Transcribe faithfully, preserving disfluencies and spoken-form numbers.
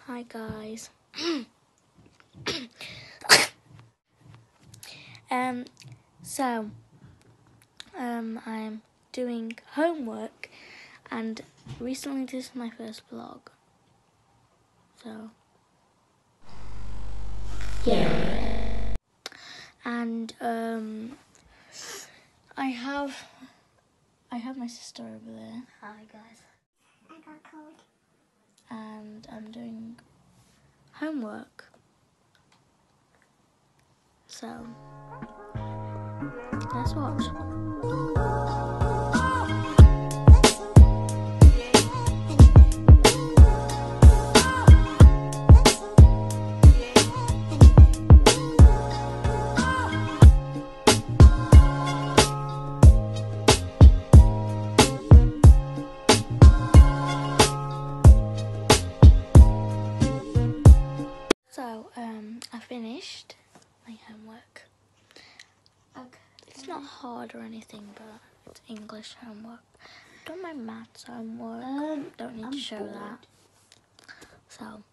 Hi guys. um so um I'm doing homework, and recently this is my first vlog. So yeah. And um I have I have my sister over there. Hi guys. I got cold. And I'm doing homework. So let's watch. So, um, I finished my homework. Okay. It's not hard or anything, but it's English homework. Done my maths homework. Um, Don't need I'm to show bored. that. So,